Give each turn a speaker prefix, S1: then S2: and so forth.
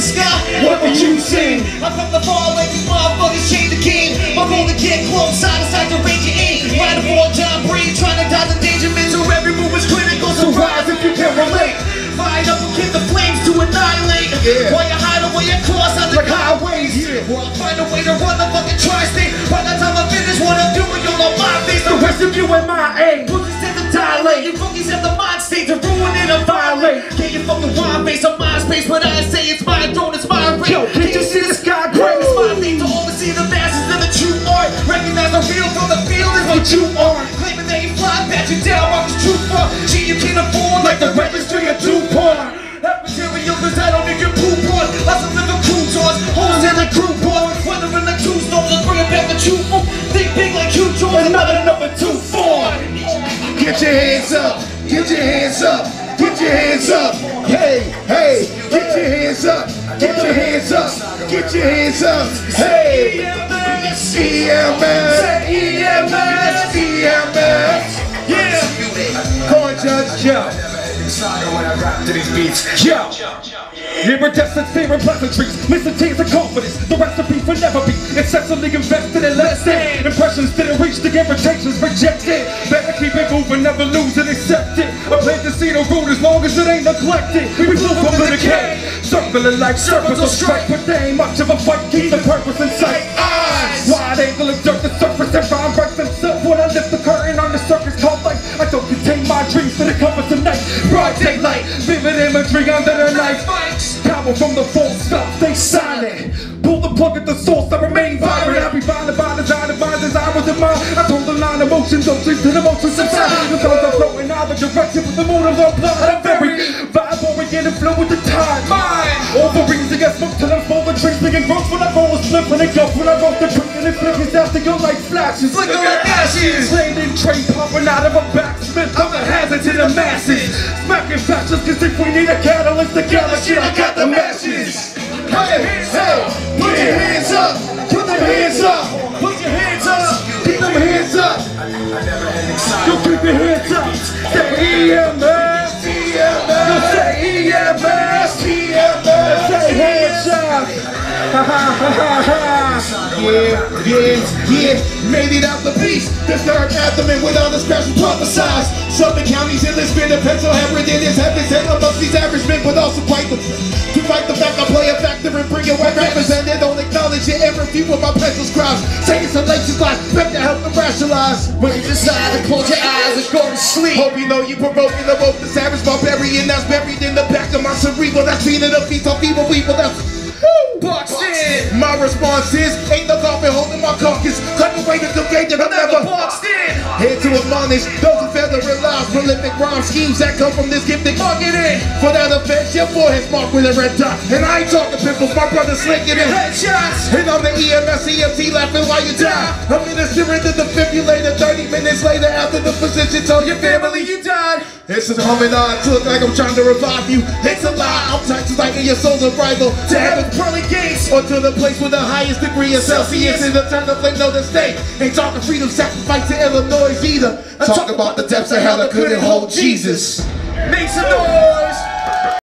S1: sky, what would you sing? I'm from the far like these motherfuckers change the game. My goal to get close, side to side to range your aim. Ride for John Breed, trying to dodge endangerment, so every move is critical. So rise if you can relate. Fired up and kick the flames to annihilate. While you hide away across on the highways. Well, I'll find a way to run the fucking tri-state. By the time I finish what I'm doing, you'll know my face. The rest of you in my aim. Pussies tend to dilate. You rookies have the mind state to ruin it or violate. Get your fucking wine face on my space, but I say it's my throne, it's my ring. Yo, can't you see the sky gray? It's my thing to oversee the masses of the true art. Recognize the real from the field is what you are. Claiming they ain't fly, pat you down, I'm the truth for. Shit you can't afford like the registry of DuPont. That material cause I don't need your poop on. Lots of little croutons, holes in the croutons. Whether in the two stones, let's bring it back to truth. Think big like Q-Jones, another number 2 form.
S2: Get your hands up, get your hands up, get your hands up. Hey, hey, get your hands up, get your hands up, get your hands up. Hey, EMS, EMS, EMS. Yeah, go on, Judge Joe.
S3: When I rap to these beats.
S2: Yo! Iridescent fear and pleasantries, mysteries and confidence. The recipe for never be excessively invested in less than. Impressions didn't reach the invitations rejected. Better keep it moving, never lose it, accept it. I plan to see the road as long as it ain't neglected. We flew from the decay, circling like serpents on strike, but there ain't much of a fight. Keep the purpose in sight. Eyes, wide angle of dirt, the surface and rhyme breaks themselves when I lift the curtain on the surface called light. I don't contain my dreams to the cover tonight. Broad daylight, vivid imagery under the knife. Power from the false stop, stay silent. Pull the plug at the source, I remain vibrant. I be violent by design, I was in mind. I told the line emotions, don't treat to the motions inside. Because I'm flowing out the direction with the motive of blood. I'm very vibrant and flow with the tide. Mine, Wolverines against smoke till I'm full of drinks. Big and gross when I roll a slip and it goes when I roast the drink. And it flickers after your light flashes.
S1: Flicker like ashes.
S2: Slain in train popping out of a backsmith. I'm a hazard to the masses. Smacking fascists, cause if we need a catalyst together, shit, I got the matches. Hey, hey, put your hands up, put them hands up, put your hands up, keep them hands up. You keep your hands up, say EMS, EMS, you say EMS, EMS, say headshots. Ha ha ha ha ha. Yeah, made it out the beast. Disturbed abdomen with all the special prophesize. Southern counties in this bit of pencil hammered in his heavens and amongst these average men, but also quite the to fight the fact I play a factor and bring your white rappers and they don't acknowledge it and refute with my pencil scribes. Taking some laces lies, back to help them rationalize.
S1: When you decide to close your eyes and go to sleep.
S2: Hope you know you provoking the woke, the savage barbarian that's buried in the back of my cerebral. That's feeding the feet of evil people. That's
S1: boxed in.
S2: My response is, ain't no coffin holding my carcass. Cut away the debate that I'm never
S1: boxed in.
S2: Here to admonish those who fail to realize prolific rhyme schemes that come from this gifted marketing. For that offense, your forehead's marked with a red dot. And I ain't talking pimples, my brother's slinking in
S1: headshots.
S2: And I'm the EMS, EMT laughing while you die. I'm ministering to the defibrillator 30 minutes later after the physician told your family you died. It's a coming on, to look like I'm trying to revive you. It's a lie, I'm trying to like your soul's arrival to heaven's pearly gates, or to the place with the highest degree of Celsius in the eternal flame, no the state. Ain't talking freedom, sacrifice to Illinois either. I talk about the depths of hell that couldn't hold Jesus.
S1: Make some noise.